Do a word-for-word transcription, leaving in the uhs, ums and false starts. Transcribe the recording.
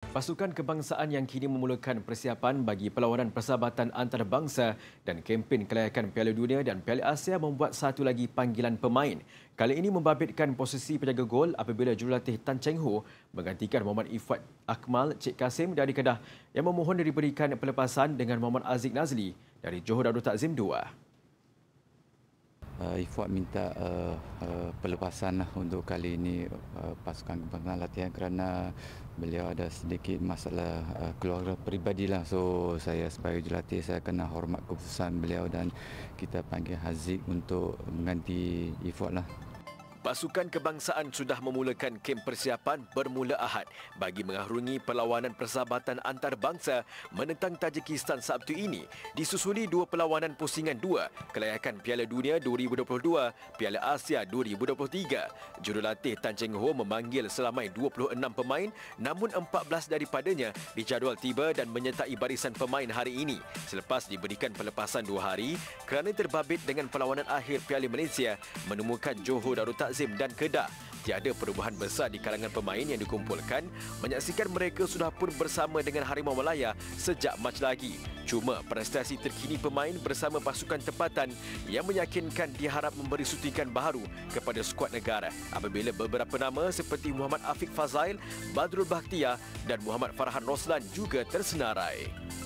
Pasukan kebangsaan yang kini memulakan persiapan bagi perlawanan persahabatan antarabangsa dan kempen kelayakan Piala Dunia dan Piala Asia membuat satu lagi panggilan pemain. Kali ini membabitkan posisi penjaga gol apabila jurulatih Tan Cheng Ho menggantikan Muhammad Ifat Akmal Cik Kasim dari Kedah yang memohon diberikan pelepasan dengan Muhammad Aziz Nazli dari Johor Darul Takzim dua. Uh, Ifat minta uh, uh, pelepasan lah untuk kali ini uh, pasukan kebangsaan latihan kerana beliau ada sedikit masalah uh, keluarga peribadi lah. So saya sebagai jurulatih saya kena hormat keputusan beliau dan kita panggil Haziq untuk mengganti Ifat lah. Pasukan kebangsaan sudah memulakan kem persiapan bermula Ahad bagi mengarungi perlawanan persahabatan antarabangsa menentang Tajikistan Sabtu ini, disusuli dua perlawanan pusingan dua kelayakan Piala Dunia dua ribu dua puluh dua, Piala Asia dua ribu dua puluh tiga. Jurulatih Tan Cheng Ho memanggil selamai dua puluh enam pemain, namun empat belas daripadanya dijadual tiba dan menyertai barisan pemain hari ini selepas diberikan pelepasan dua hari kerana terbabit dengan perlawanan akhir Piala Malaysia menemukan Johor Darul Takzim dan Kedah. Tiada perubahan besar di kalangan pemain yang dikumpulkan, menyaksikan mereka sudah pun bersama dengan Harimau Malaya sejak Mac lagi. Cuma prestasi terkini pemain bersama pasukan tempatan yang meyakinkan diharap memberi suntikan baharu kepada skuad negara apabila beberapa nama seperti Muhammad Afiq Fazail, Badrul Bakhtiar dan Muhammad Farhan Roslan juga tersenarai.